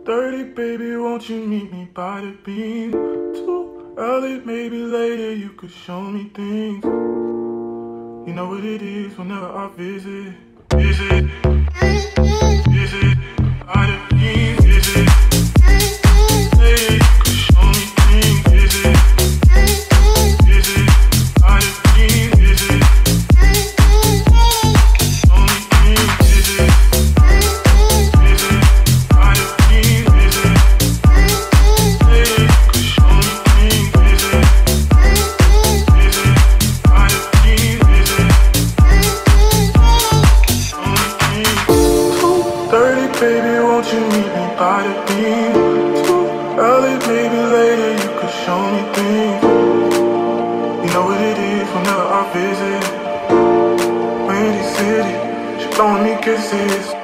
2:30, baby, won't you meet me by the beam? Too early, maybe later, you could show me things. You know what it is whenever I visit. Visit by the beam. Visit later, you could show me things. Visit by the beam. Visit show me things. Visit by the beam. Visit later, you could show me things. Visit by the beam. Visit show me things. 2:30, baby, won't you meet me by the beam? Too early, maybe later, you could show me things. You know what it is whenever I visit. Windy City, she blowing me kisses.